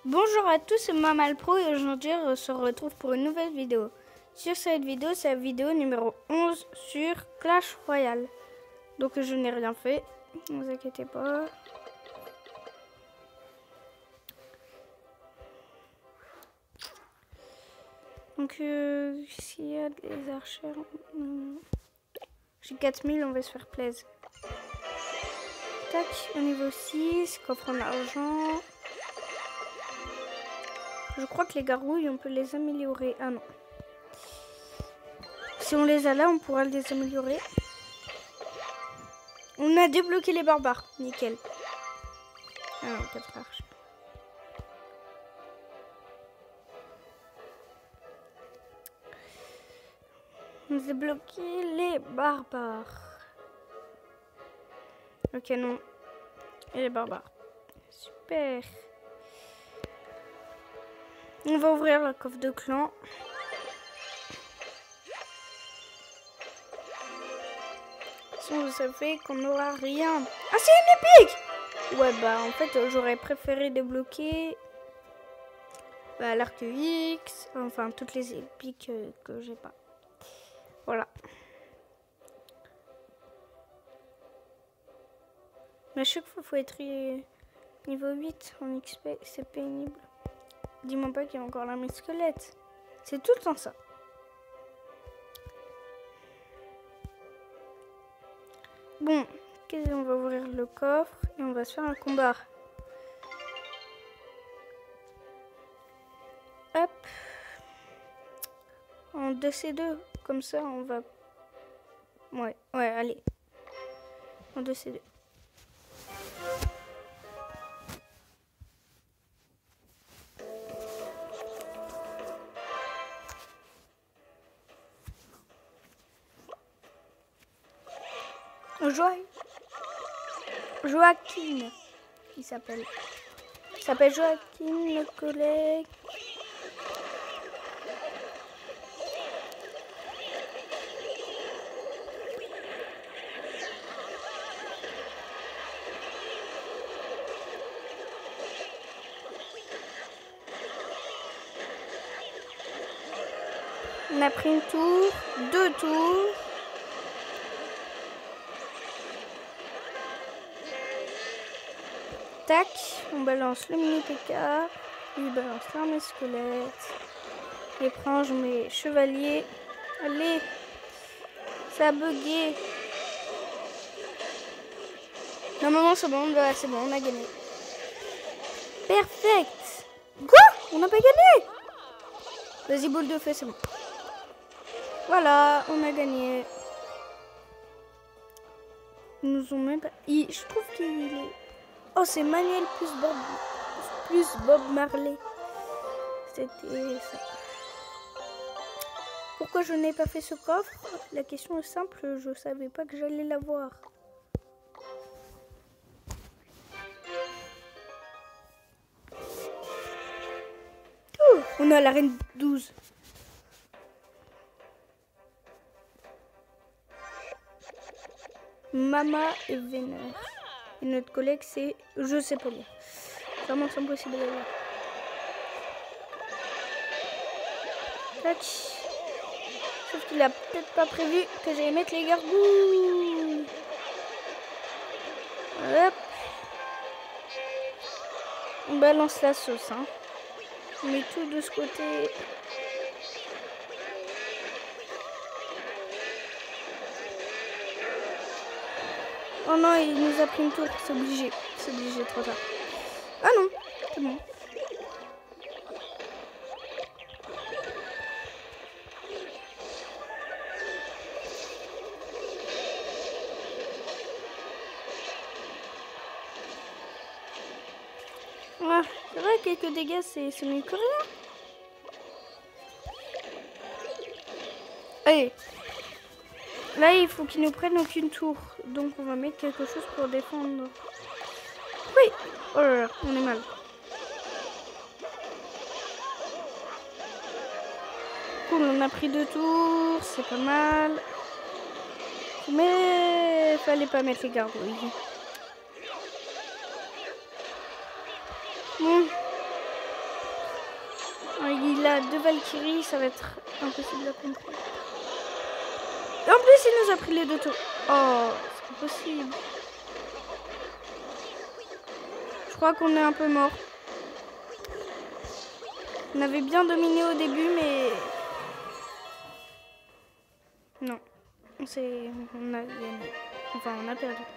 Bonjour à tous, c'est Mamalpro et aujourd'hui on se retrouve pour une nouvelle vidéo. Sur cette vidéo, c'est la vidéo numéro 11 sur Clash Royale. Donc je n'ai rien fait, ne vous inquiétez pas. Donc s'il y a des archers, j'ai 4000, on va se faire plaisir. Tac, au niveau 6, coffre en argent. Je crois que les gargouilles, on peut les améliorer. Ah non. Si on les a là, on pourra les améliorer. On a débloqué les barbares. Nickel. Ah non, 4 arches. On a débloqué les barbares. Ok, non. Et les barbares. Super. On va ouvrir la coffre de clan. Si on savait qu'on n'aura rien. Ah, c'est une épique! Ouais, bah en fait, j'aurais préféré débloquer l'arc X. Enfin, toutes les épiques que j'ai pas. Voilà. Mais à chaque fois, il faut être niveau 8 en XP. C'est pénible. Dis-moi pas qu'il y a encore l'armée squelette. C'est tout le temps ça. Bon, on va ouvrir le coffre et on va se faire un combat. Hop. En 2C2. Comme ça, on va... Ouais, allez. En 2C2. Joachim, il s'appelle. Il s'appelle Joachim, le collègue. On a pris une tour, 2 tours. Tac, on balance le mini PK, lui balance l'armée squelette, et prends mes chevaliers. Allez, ça a bugué. Normalement c'est bon, on a gagné. Perfect. Quoi? On n'a pas gagné? Vas-y, boule de feu, c'est bon. Voilà, on a gagné. Ils nous ont même pas... Je trouve qu'il est... Oh, c'est Manuel plus Bob Marley. C'était ça. Pourquoi je n'ai pas fait ce coffre? La question est simple, je savais pas que j'allais l'avoir. Oh, on a la reine 12. Mama et Vénère. Et notre collègue, c'est... Je sais pas lire. Vraiment, c'est impossible de lire. Tac. Sauf qu'il a peut-être pas prévu que j'allais mettre les gargouilles. Hop. On balance la sauce, hein. On met tout de ce côté. Oh non, il nous a pris une tour, c'est obligé. C'est obligé, trop tard. Ah non, c'est bon. Ah, c'est vrai, quelques dégâts, c'est mieux que rien. Allez. Là, il faut qu'ils nous prennent aucune tour. Donc, on va mettre quelque chose pour défendre. Oui. Oh là là, on est mal. Cool, on a pris 2 tours. C'est pas mal. Mais fallait pas mettre les gargouilles. Bon. il a 2 Valkyries, ça va être impossible à comprendre. Et en plus, il nous a pris les 2 tours. Oh, c'est pas possible. Je crois qu'on est un peu mort. On avait bien dominé au début, mais... Non. On a gagné. Enfin, on a perdu.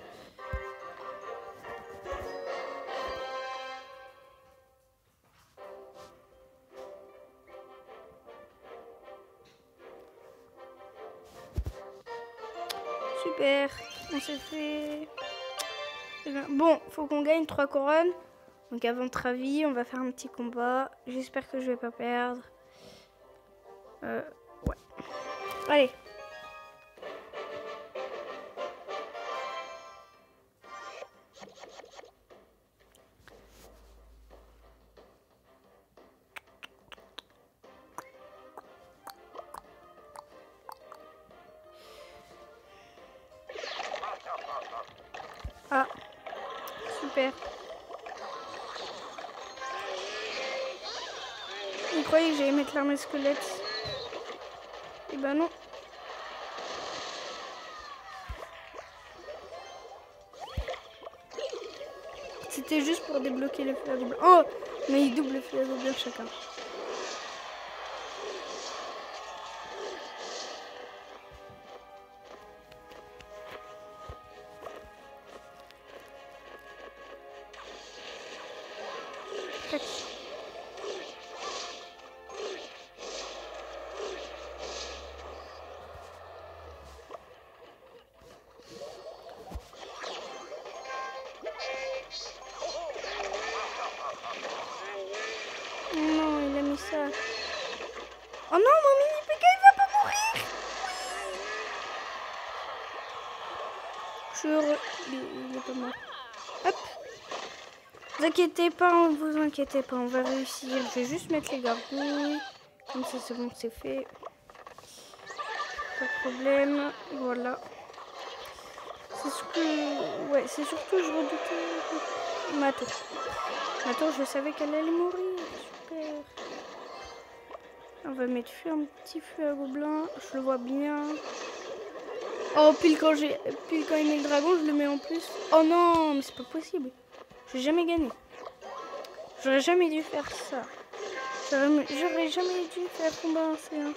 Super. On s'est fait... Bon, faut qu'on gagne 3 couronnes. Donc à votre avis, on va faire un petit combat. J'espère que je vais pas perdre. Ouais. Allez. Ah. Super. Vous croyez que j'allais mettre l'armée squelette? Eh ben non. C'était juste pour débloquer le feu à double. Oh, mais il double le feu à double chacun. Non, il a mis ça. Oh non, mon mini Pika, il va pas mourir. Je suis heureux. Il est pas mort. Hop. Vous inquiétez pas, vous inquiétez pas, on va réussir. Je vais juste mettre les gargouilles. Comme ça, c'est bon, c'est fait. Pas de problème. Voilà. C'est ce que... Ouais, c'est surtout, je redoutais ma tour. Ma tour, je savais qu'elle allait mourir. Super. On va mettre un petit feu à gobelin. Je le vois bien. Oh, pile quand il met le dragon, je le mets en plus. Oh non, mais c'est pas possible. J'ai jamais gagné. J'aurais jamais dû faire ça. J'aurais jamais dû faire combat ancien.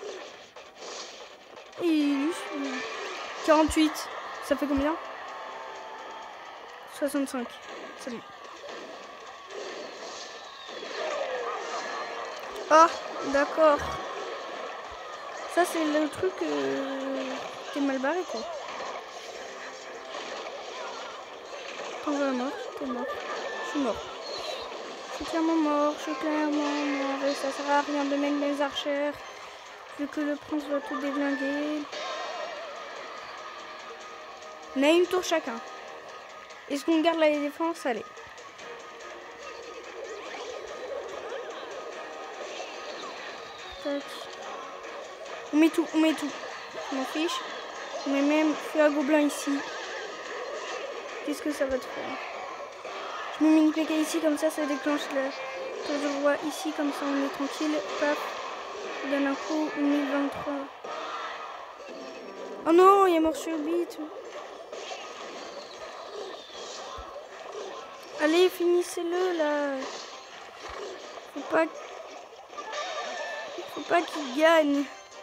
Et 48. Ça fait combien? 65. C'est bon. Ah, d'accord. Ça, c'est le truc qui est mal barré, quoi. Quand je suis mort, t'es mort. Je suis mort. Je suis clairement mort. Je suis clairement mort. Et ça sert à rien de mettre mes archères. Vu que le prince va tout déglinguer. On a une tour chacun. Est-ce qu'on garde la défense? Allez. Tac. On met tout, on met tout. Je m'en fiche. On met même feu à gobelin ici. Qu'est-ce que ça va te faire? Je mets une PK ici, comme ça, ça déclenche la tour du roi ici, comme ça on est tranquille. Paf. Je donne un coup, 1023. Oh non, il est mort sur le beat. Allez, finissez-le là. Faut pas qu'il gagne.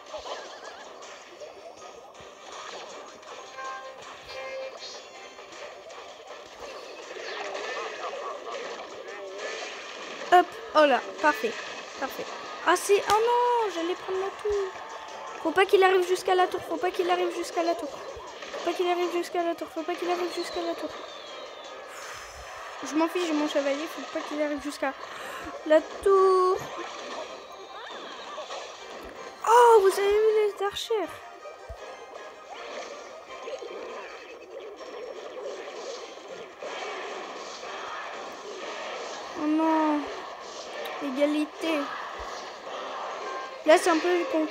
Hop, oh là, parfait, parfait. Ah c'est, oh non, j'allais prendre la tour. Faut pas qu'il arrive jusqu'à la tour, faut pas qu'il arrive jusqu'à la tour. Faut pas qu'il arrive jusqu'à la tour, faut pas qu'il arrive jusqu'à la tour. Je m'en fiche, j'ai mon chevalier, faut pas qu'il arrive jusqu'à la tour. Oh, vous avez vu les archères? Oh non, égalité. Là, c'est un peu con.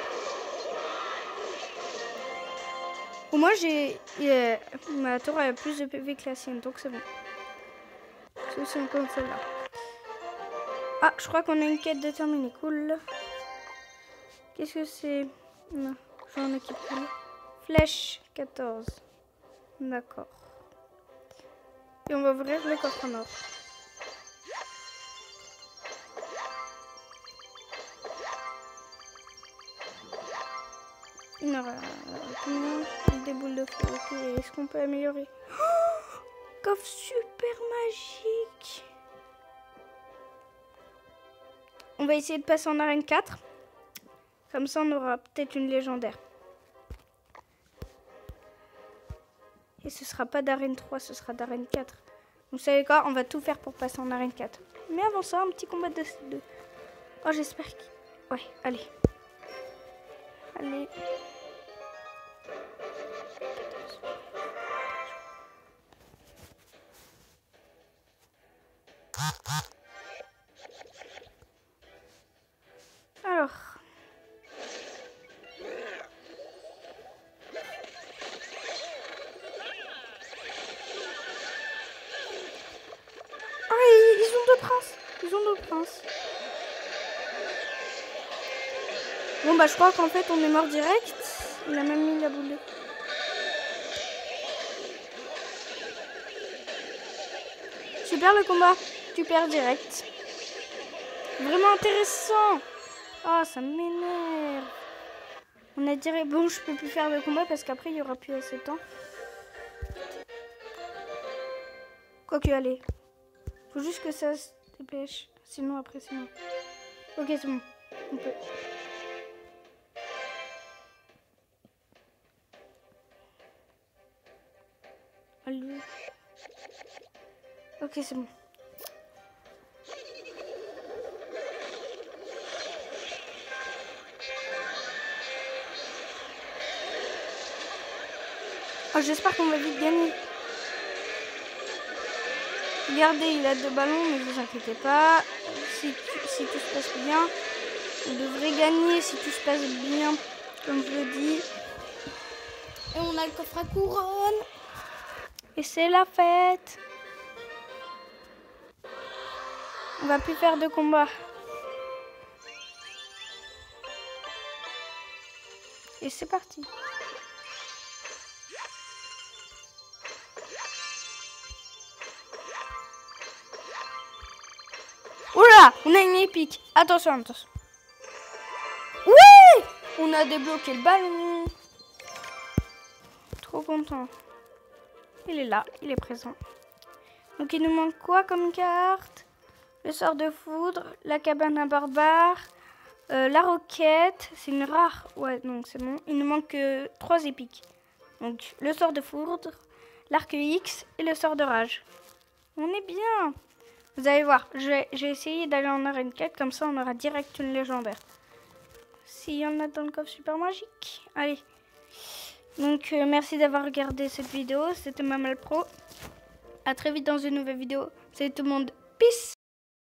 Au moins, ma tour a plus de PV que la sienne, donc c'est bon. C'est aussi un peu celle-là. Ah, je crois qu'on a une quête déterminée. Cool. Qu'est-ce que c'est? Non, j'en ai qui cool. Flèche 14. D'accord. Et on va ouvrir le coffre en or. Il y aura combien? Des boules de feu. Ok, est-ce qu'on peut améliorer? Oh, coffre super magique. On va essayer de passer en arène 4. Comme ça, on aura peut-être une légendaire. Et ce sera pas d'arène 3, ce sera d'arène 4. Vous savez quoi? On va tout faire pour passer en arène 4. Mais avant ça, un petit combat de... Oh, j'espère que... Ouais, allez. Allez. Alors. Ah, ils ont deux princes. Ils ont deux princes. Bon, bah, je crois qu'en fait, on est mort direct. Il a même mis la boule de... Super le combat. Tu perds direct. Vraiment intéressant. Oh, ça m'énerve. On a direct... Bon, je peux plus faire de combat parce qu'après, il n'y aura plus assez de temps. Quoique, allez. Faut juste que ça se dépêche. Sinon, après, c'est bon. Ok, c'est bon. On peut... Allez. Ok, c'est bon. Oh, j'espère qu'on va vite gagner. Regardez, il a 2 ballons, mais ne vous inquiétez pas. Si tout se passe bien, on devrait gagner si tout se passe bien, comme je le dis. Et on a le coffre à couronne. Et c'est la fête. On va plus faire de combat. Et c'est parti. Oula, on a une épique. Attention, attention. Oui, on a débloqué le ballon. Trop content. Il est là, il est présent. Donc il nous manque quoi comme carte? Le sort de foudre, la cabane à barbare, la roquette. C'est une rare. Ouais, donc c'est bon. Il nous manque 3 épiques. Donc le sort de foudre, l'arc X et le sort de rage. On est bien. Vous allez voir, j'ai essayé d'aller en arène 4, comme ça on aura direct une légendaire. S'il y en a dans le coffre super magique. Allez. Donc merci d'avoir regardé cette vidéo, c'était Mamal Pro. A très vite dans une nouvelle vidéo. Salut tout le monde, peace.